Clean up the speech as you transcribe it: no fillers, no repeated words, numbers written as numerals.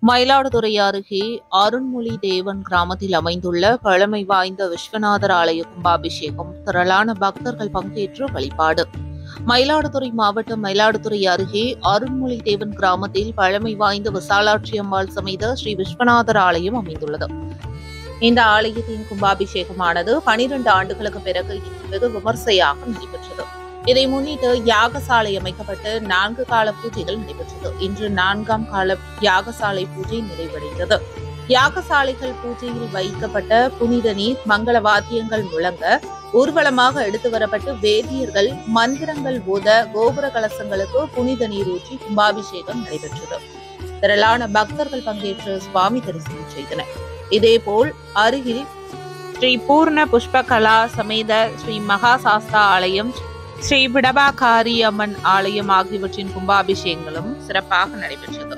மயிலாடுதுறை அருகே அருண்மொழி தேவன் கிராமத்தில் அமைந்துள்ள பழமை வாய்ந்த விஸ்வநாதர் ஆலய கும்பாபிஷேகம் திரளான பக்தர்கள் பங்கேற்று வழிபாடு. மயிலாடுதுறை மாவட்டம் மயிலாடுதுறை அருகே அருண்மொழி தேவன் கிராமத்தில் பழமை வாய்ந்த விசாலாட்சி அம்பாள் சமேத ஸ்ரீ விஸ்வநாதர் ஆலயம் அமைந்துள்ளது. இந்த ஆலயத்தின் கும்பாபிஷேகமானது 12 ஆண்டுகளுக்கு பிறகு வெகு விமர்சையாக நடைபெற்றது. இதை முன்னிட்டு யாகசாலை அமைக்கப்பட்டு 4 கால பூஜைகள் நடைபெற்றது. இன்று 4ஆம் கால யாகசாலை பூஜை நிறைவடைந்தது. யாகசாலைகள் பூஜையில் வைக்கப்பட்ட புனித நீர் மங்கள வாத்தியங்கள் முழங்க ஊர்வலமாக எடுத்து வரப்பட்டு வேதியர்கள் மந்திரங்கள் ஓத கோபுர கலசங்களுக்கு புனித நீர் ஊற்றி கும்பாபிஷேகம் நடைபெற்றது. திரளான பக்தர்கள் பங்கேற்று சுவாமி தரிசனம் செய்தனர். இதேபோல் அருகில் ஸ்ரீ பூர்ண புஷ்பகலா சமேத ஸ்ரீ மகாசாஸ்தா ஆலயம், ஸ்ரீ விடபாகாரி அம்மன் ஆலயம் ஆகியவற்றின் கும்பாபிஷேகங்களும் சிறப்பாக நடைபெற்றது.